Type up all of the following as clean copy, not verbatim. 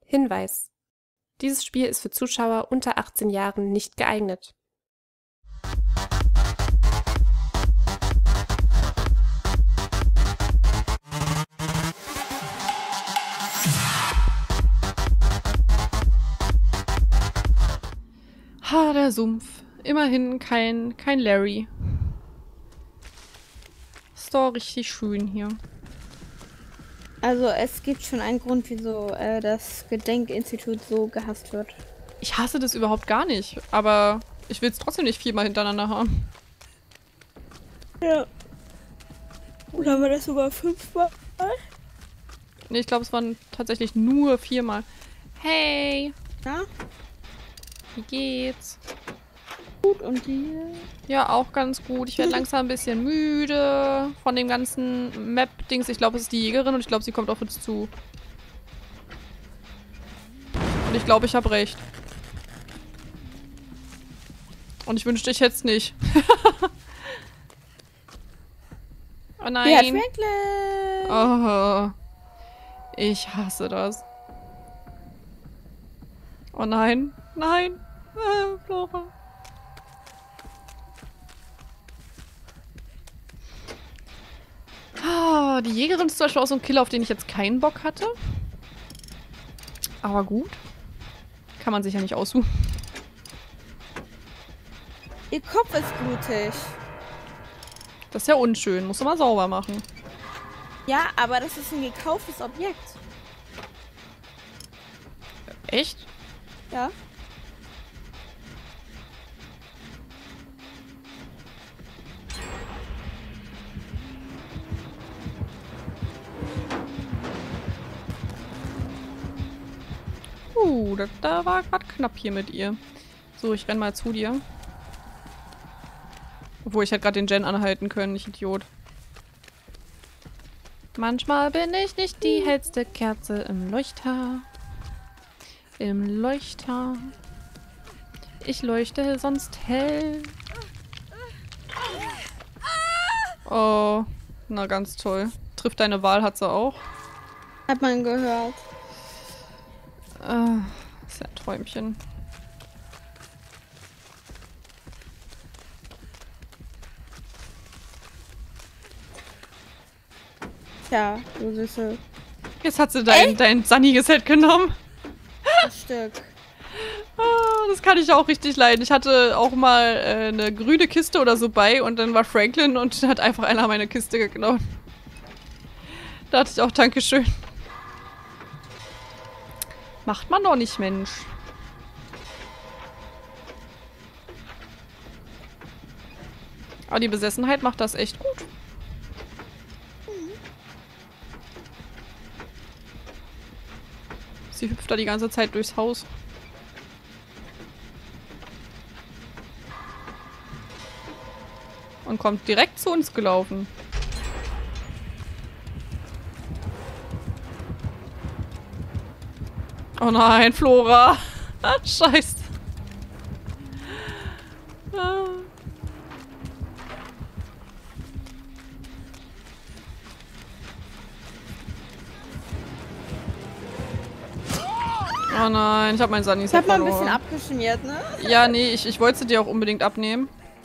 Hinweis: Dieses Spiel ist für Zuschauer unter 18 Jahren nicht geeignet. Ha, der Sumpf. Immerhin kein Larry. Ist doch richtig schön hier. Also es gibt schon einen Grund, wieso das Gedenkinstitut so gehasst wird. Ich hasse das überhaupt gar nicht, aber ich will es trotzdem nicht viermal hintereinander haben. Ja. Oder haben wir das sogar 5-mal? Nee, ich glaube, es waren tatsächlich nur 4-mal. Hey! Ja? Wie geht's? Gut, und dir? Ja, auch ganz gut. Ich werde langsam ein bisschen müde von dem ganzen Map-Dings. Ich glaube, es ist die Jägerin und ich glaube, sie kommt auf uns zu. Und ich glaube, ich habe recht. Und ich wünschte, ich hätte es nicht. Oh nein. Wer hat Franklin? Oh. Ich hasse das. Oh nein. Nein. Flora. Ah, die Jägerin ist zum Beispiel auch so ein Killer, auf den ich jetzt keinen Bock hatte. Aber gut. Kann man sich ja nicht aussuchen. Ihr Kopf ist blutig. Das ist ja unschön. Musst du mal sauber machen. Ja, aber das ist ein gekauftes Objekt. Echt? Ja. Da war gerade knapp hier mit ihr. So, ich renn mal zu dir. Obwohl, ich hätte gerade den Jen anhalten können, ich Idiot. Manchmal bin ich nicht die hellste Kerze im Leuchter. Im Leuchter. Ich leuchte sonst hell. Oh, na ganz toll. Trifft deine Wahl, hat sie auch. Hat man gehört. Ist ja ein Träumchen. Ja, du Süße. Jetzt hat sie dein sanniges Set genommen. Das Stück. Das kann ich auch richtig leiden. Ich hatte auch mal eine grüne Kiste oder so bei und dann war Franklin und hat einfach einer meine Kiste geklaut. Da dachte ich auch Dankeschön. Macht man doch nicht, Mensch. Aber die Besessenheit macht das echt gut. Sie hüpft da die ganze Zeit durchs Haus. Und kommt direkt zu uns gelaufen. Oh nein, Flora. Scheiße. Oh nein, ich habe mein Sunny Ich hab verloren. mal ein bisschen abgeschmiert, ne? Ja, nee, ich wollte sie dir auch unbedingt abnehmen.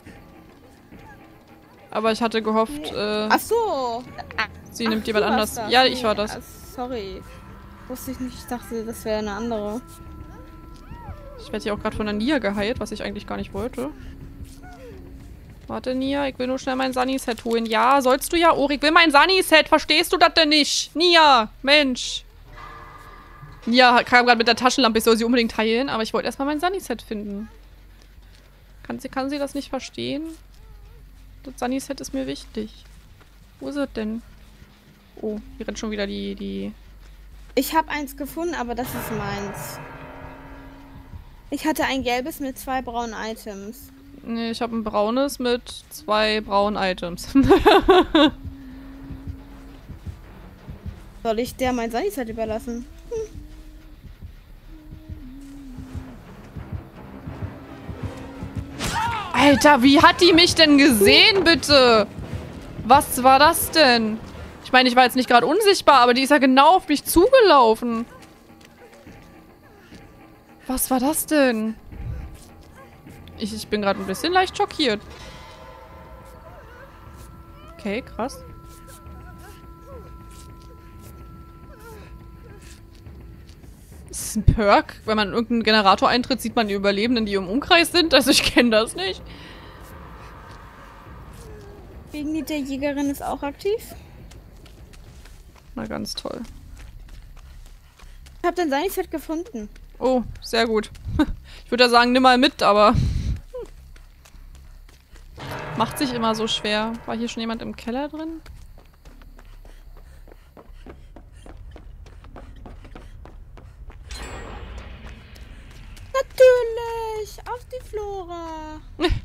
Aber ich hatte gehofft, Ach so. sie nimmt jemand du anders. warst das. Ja, ich war das. Sorry. Wusste ich nicht. Ich dachte, das wäre eine andere. Ich werde hier auch gerade von der Nia geheilt, was ich eigentlich gar nicht wollte. Warte, Nia, ich will nur schnell mein Sunny-Set holen. Ja, sollst du ja auch. Ich will mein Sunny-Set. Verstehst du das denn nicht? Nia, Mensch. Nia kam gerade mit der Taschenlampe. Ich soll sie unbedingt heilen, aber ich wollte erstmal mein Sunny-Set finden. Kann sie das nicht verstehen? Das Sunny-Set ist mir wichtig. Wo ist es denn? Oh, hier rennt schon wieder die... Ich habe eins gefunden, aber das ist meins. Ich hatte ein gelbes mit 2 braunen Items. Nee, ich habe ein braunes mit 2 braunen Items. Soll ich der mein Sunny-Set überlassen? Alter, wie hat die mich denn gesehen, bitte? Was war das denn? Ich meine, ich war jetzt nicht gerade unsichtbar, aber die ist ja genau auf mich zugelaufen. Was war das denn? Ich bin gerade ein bisschen leicht schockiert. Okay, krass. Ist das ein Perk? Wenn man in irgendeinen Generator eintritt, sieht man die Überlebenden, die im Umkreis sind. Also ich kenne das nicht. Wegen der Jägerin ist auch aktiv. Na, ganz toll. Ich habe den Sunny-Set gefunden. Oh, sehr gut. Ich würde ja sagen, nimm mal mit, aber... Macht sich immer so schwer. War hier schon jemand im Keller drin? Natürlich! Auf die Flora!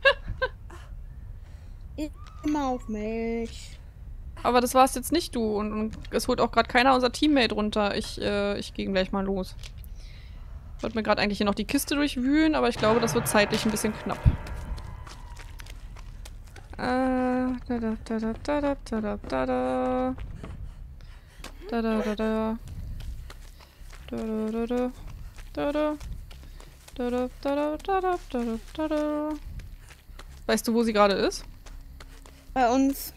Immer auf mich. Aber das war's jetzt nicht, du. Und es holt auch gerade keiner unser Teammate runter. Ich gehe gleich mal los. Ich wollte mir gerade eigentlich hier noch die Kiste durchwühlen, aber ich glaube, das wird zeitlich ein bisschen knapp. Weißt du, wo sie gerade ist? Bei uns.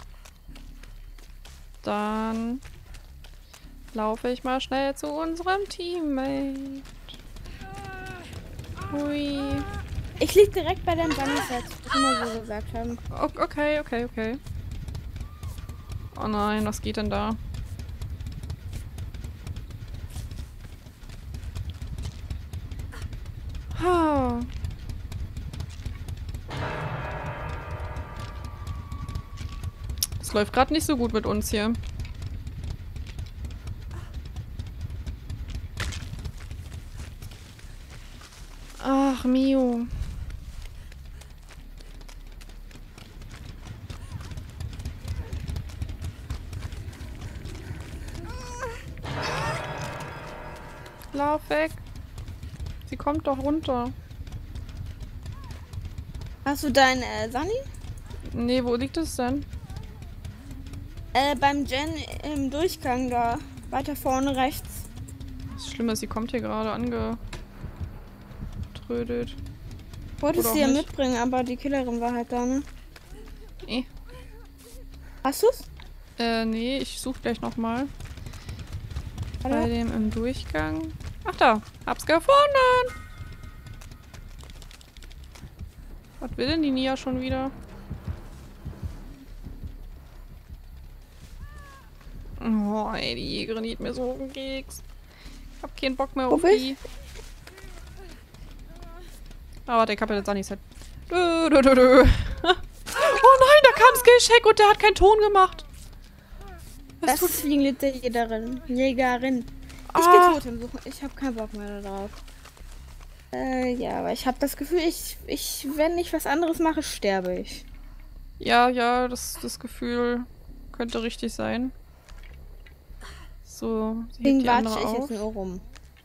Dann laufe ich mal schnell zu unserem Teammate. Hui. Ich lieg direkt bei deinem Sunny-Set, wie wir immer so gesagt haben. Okay, okay, okay. Oh nein, was geht denn da? Ha. Es läuft gerade nicht so gut mit uns hier. Ach, Mio. Lauf weg. Sie kommt doch runter. Hast du deinen Sunny? Nee, wo liegt es denn? Beim Jen im Durchgang da. Weiter vorne rechts. Das Schlimme ist, sie kommt hier gerade angetrödelt. Wolltest Oder du ja auch nicht. mitbringen, aber die Killerin war halt da, ne? Nee. Hast du's? Nee, ich suche gleich nochmal. Bei Warte. dem im Durchgang. Ach da, hab's gefunden! Was will denn die Nia schon wieder? Oh, ey, die Jägerin geht mir so auf den Keks. Ich hab keinen Bock mehr Wo auf bist? die. Ah, warte, ich hab ja das Sunny-Set. Oh nein, da kam Skillshake und der hat keinen Ton gemacht. Das ist wegen der Jägerin. Ich Ah. geh Totem suchen. Ich hab keinen Bock mehr darauf. Ja, aber ich habe das Gefühl, wenn ich was anderes mache, sterbe ich. Ja, ja, das Gefühl könnte richtig sein. So, sie hebt Deswegen die warte andere ich auf. jetzt nur rum.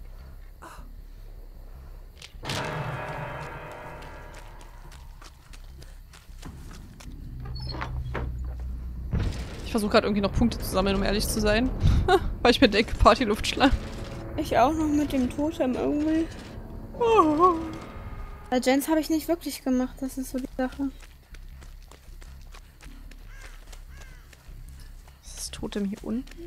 Ich versuche gerade irgendwie noch Punkte zu sammeln, um ehrlich zu sein. Weil ich mir denke, Party-Luftschlag. Ich auch noch mit dem Totem irgendwie. Bei Jens habe ich nicht wirklich gemacht, das ist so die Sache. Ist das Totem hier unten?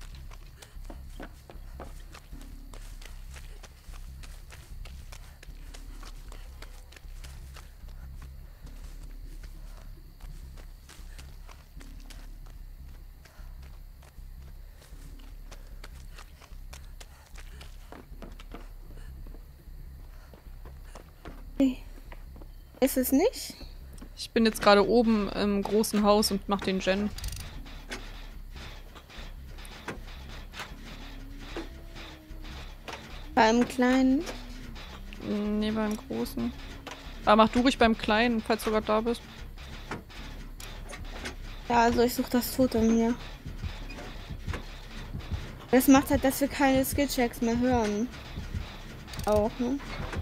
Ist es nicht? Ich bin jetzt gerade oben im großen Haus und mach den Gen. Beim Kleinen? Nee, beim großen. Aber mach du ruhig beim kleinen, falls du gerade da bist. Ja, also ich suche das Totem hier. Das macht halt, dass wir keine Skillchecks mehr hören. Auch, ne?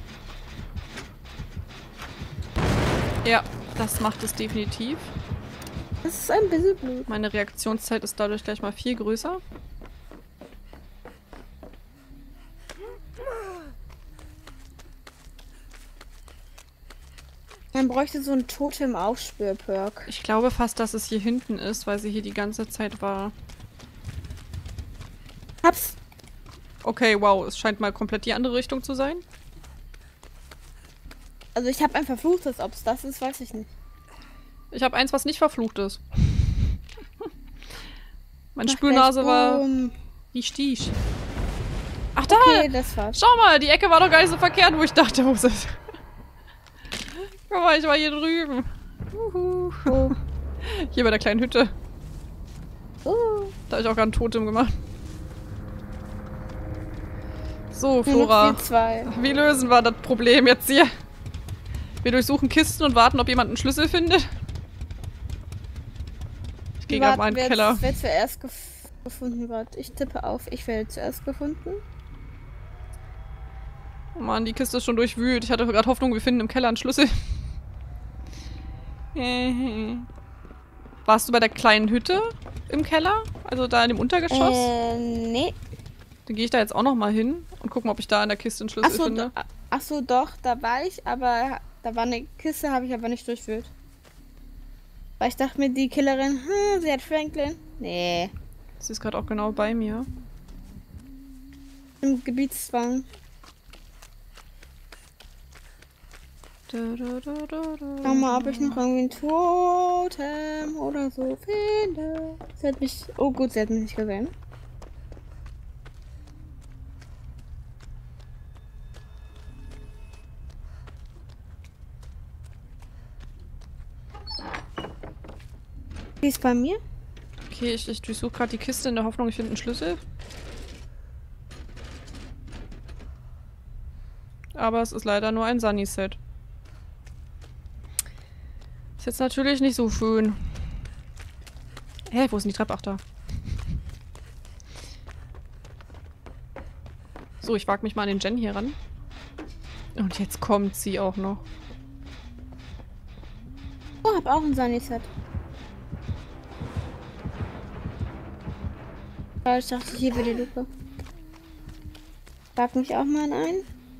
Ja, das macht es definitiv. Das ist ein bisschen blöd. Meine Reaktionszeit ist dadurch gleich mal viel größer. Man bräuchte so ein Totem-Aufspür-Perk. Ich glaube fast, dass es hier hinten ist, weil sie hier die ganze Zeit war. Hab's. Okay, wow, es scheint mal komplett die andere Richtung zu sein. Also ich habe ein verfluchtes, ob es das ist, weiß ich nicht. Ich habe eins, was nicht verflucht ist. Meine Spülnase war wie Stich. Ach da! Okay, das war's. Schau mal, die Ecke war doch gar nicht so verkehrt, wo ich dachte, wo ist es? Guck mal, ich war hier drüben. Uhu. Oh. Hier bei der kleinen Hütte. Da habe ich auch gerade ein Totem gemacht. So, Flora. Wie lösen wir das Problem jetzt hier? Wir durchsuchen Kisten und warten, ob jemand einen Schlüssel findet. Ich gehe gerade mal in den Keller. Wer zuerst gefunden wird. Ich tippe auf, ich werde zuerst gefunden. Oh Mann, die Kiste ist schon durchwühlt. Ich hatte gerade Hoffnung, wir finden im Keller einen Schlüssel. Warst du bei der kleinen Hütte im Keller? Also da in dem Untergeschoss? Nee. Dann gehe ich da jetzt auch noch mal hin und gucke mal, ob ich da in der Kiste einen Schlüssel finde. Achso, doch, da war ich, aber da war eine Kiste, habe ich aber nicht durchwühlt. Weil ich dachte mir, die Killerin, sie hat Franklin. Nee. Sie ist gerade auch genau bei mir. Im Gebietszwang. Schau mal, ob ich noch irgendwie ein Totem oder so finde. Sie hat mich... Oh gut, sie hat mich nicht gesehen. Wie ist bei mir? Okay, ich durchsuche gerade die Kiste in der Hoffnung, ich finde einen Schlüssel. Aber es ist leider nur ein Sunny-Set. Ist jetzt natürlich nicht so schön. Hä, wo ist denn die Treppe? Ach, da. So, ich wage mich mal an den Jen hier ran. Und jetzt kommt sie auch noch. Oh, hab auch ein Sunny-Set. Ich dachte, hier wäre die Lupe. Frag mich auch mal ein.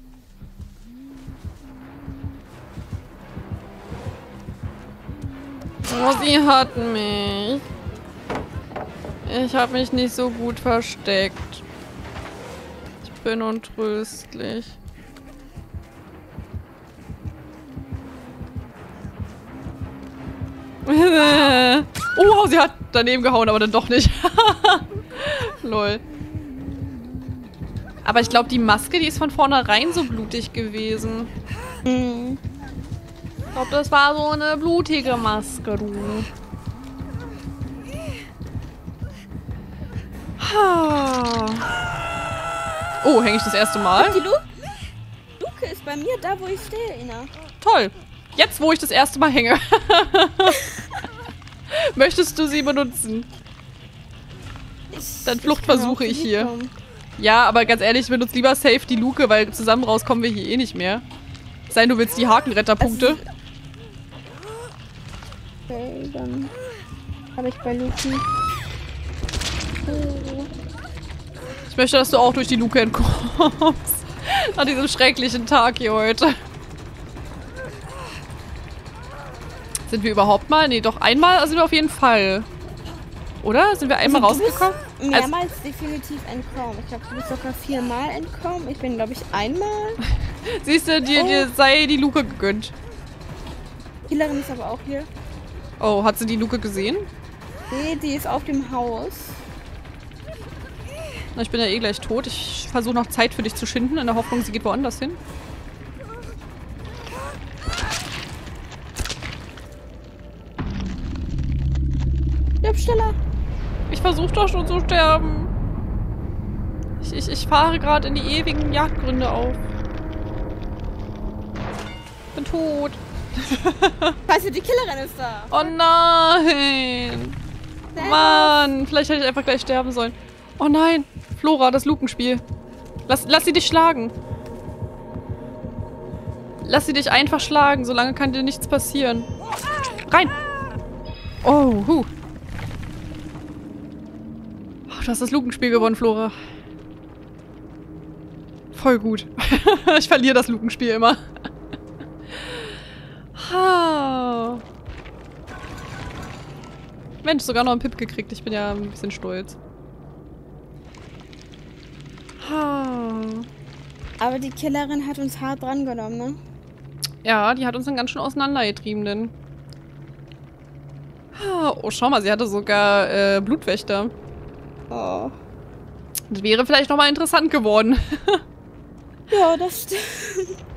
Oh, sie hat mich. Ich habe mich nicht so gut versteckt. Ich bin untröstlich. Oh, sie hat daneben gehauen, aber dann doch nicht. Lol. Aber ich glaube, die Maske, die ist von vornherein so blutig gewesen. Mhm. Ich glaube, das war so eine blutige Maske, du. Oh, hänge ich das erste Mal? Die Luke ist bei mir da, wo ich stehe, Ina. Toll. Jetzt, wo ich das erste Mal hänge. Möchtest du sie benutzen? Dann Fluchtversuche ich hier. Ja, aber ganz ehrlich, ich benutze lieber safe die Luke, weil zusammen raus kommen wir hier eh nicht mehr. Sei du willst die Hakenretterpunkte. Also, okay, dann habe ich bei Luke. Oh. Ich möchte, dass du auch durch die Luke entkommst. An diesem schrecklichen Tag hier heute. Sind wir überhaupt mal? Nee, doch einmal sind wir auf jeden Fall. Oder? Sind wir einmal rausgekommen? Mehrmals definitiv entkommen. Ich glaube, du bist sogar 4-mal entkommen. Ich bin, glaube ich, einmal. Siehst du, dir sei die Luke gegönnt. Die Killerin ist aber auch hier. Oh, hat sie die Luke gesehen? Nee, die ist auf dem Haus. Na, ich bin ja eh gleich tot. Ich versuche noch Zeit für dich zu schinden, in der Hoffnung, sie geht woanders hin. Bleib schneller. Ich versuche doch schon zu sterben. Ich fahre gerade in die ewigen Jagdgründe auf. Bin tot. Scheiße, die Killerin ist da. Oh nein. Mann, vielleicht hätte ich einfach gleich sterben sollen. Oh nein. Flora, das Lukenspiel. Lass sie dich schlagen. Lass sie dich einfach schlagen. Solange kann dir nichts passieren. Rein. Oh, hu. Du hast das Lukenspiel gewonnen, Flora. Voll gut. Ich verliere das Lukenspiel immer. Ha. Mensch, sogar noch einen Pip gekriegt. Ich bin ja ein bisschen stolz. Ha. Aber die Killerin hat uns hart drangenommen, ne? Ja, die hat uns dann ganz schön auseinandergetrieben, denn. Oh, schau mal, sie hatte sogar Blutwächter. Oh. Das wäre vielleicht nochmal interessant geworden. Ja, das stimmt.